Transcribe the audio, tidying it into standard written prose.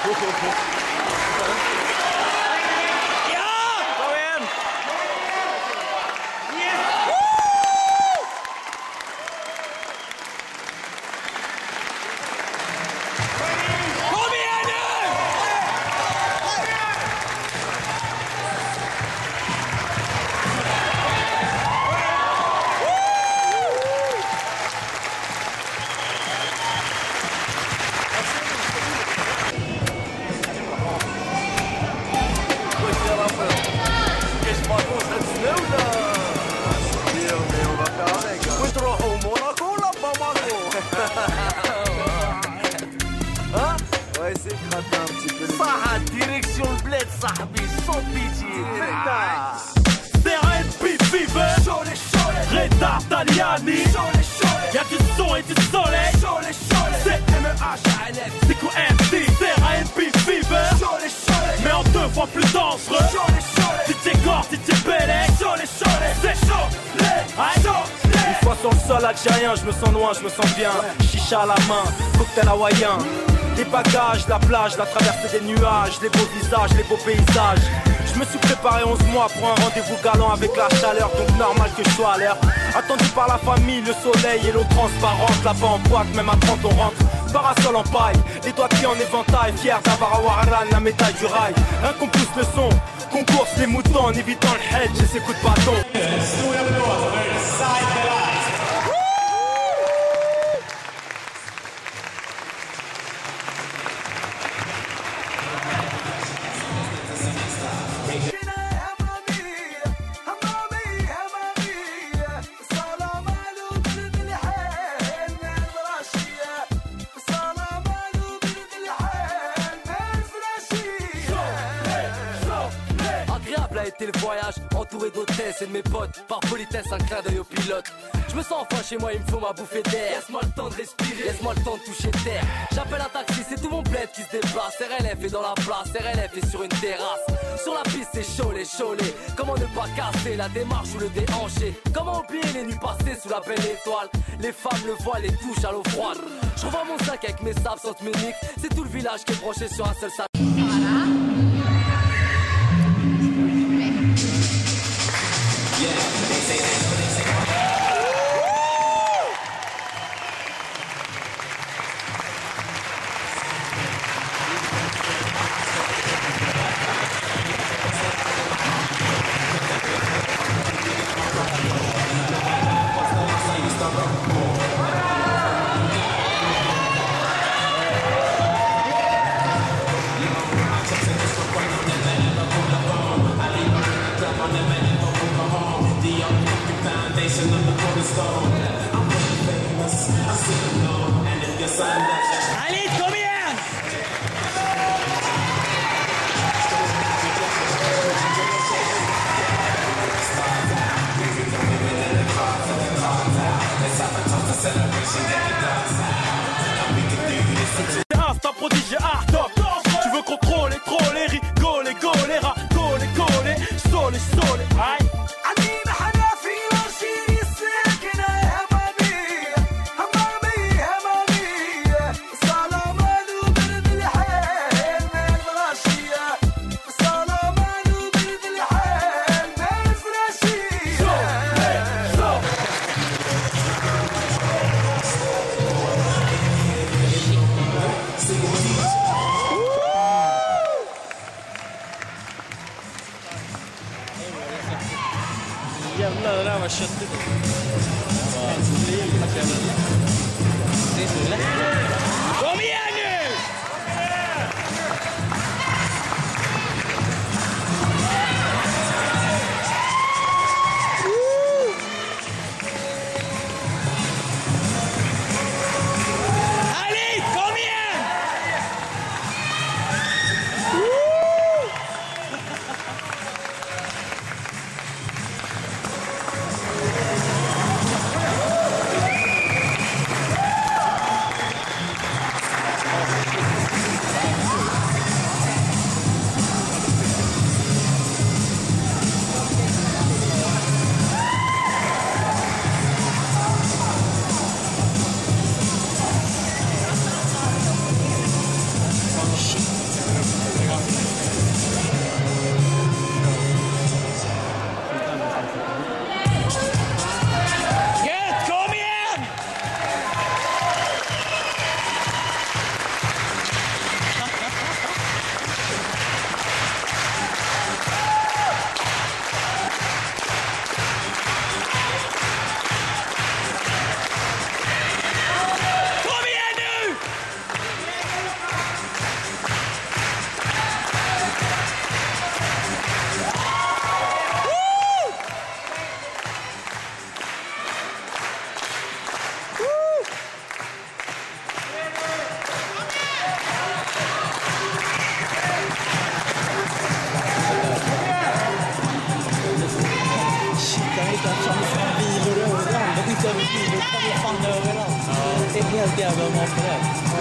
Direction le bled, صاحبي, sans pitié. CRNP Fever, Reda Taliani, y'a du son et du soleil. C'est MEHLF, c'est quoi MC? CRNP Fever, mais en 2 fois plus dangereux. DJ Gore, DJ Belek, c'est chaud, une fois sur le sol algérien, je me sens loin, je me sens bien. Chicha à la main, cocktail hawaïen. Les bagages, la plage, la traversée des nuages, les beaux visages, les beaux paysages. Je me suis préparé 11 mois pour un rendez-vous galant avec la chaleur, donc normal que je sois à l'heure. Attendu par la famille, le soleil et l'eau transparente. Là-bas en boîte, même à 30 on rentre. Parasol en paille, les doigts de pied en éventail. Fier d'avoir à Warran, la médaille du rail. Un qu'on pousse le son, qu'on course les moutons en évitant le hedge et ses coups de bâton. Le voyage entouré d'hôtesses et de mes potes. Par politesse, un clin d'œil au pilote. Je me sens enfin chez moi, il me faut ma bouffée d'air. Laisse-moi le temps de respirer, laisse-moi le temps de toucher terre. J'appelle un taxi, c'est tout mon bled qui se déplace. RLF est dans la place, RLF est sur une terrasse. Sur la piste c'est chaud les. Comment ne pas casser la démarche ou le déhancher? Comment oublier les nuits passées sous la belle étoile? Les femmes, le voile, les touches à l'eau froide. Je revois mon sac avec mes sables sans ménique. C'est tout le village qui est branché sur un seul sac. Allez, combien? C'est un prodige hard top. Tu veux contrôler, troller, rigoler, gauler, racoler, coller, soler, aïe. لا ما شتت fan överallt. Det är helt jävla makalöst.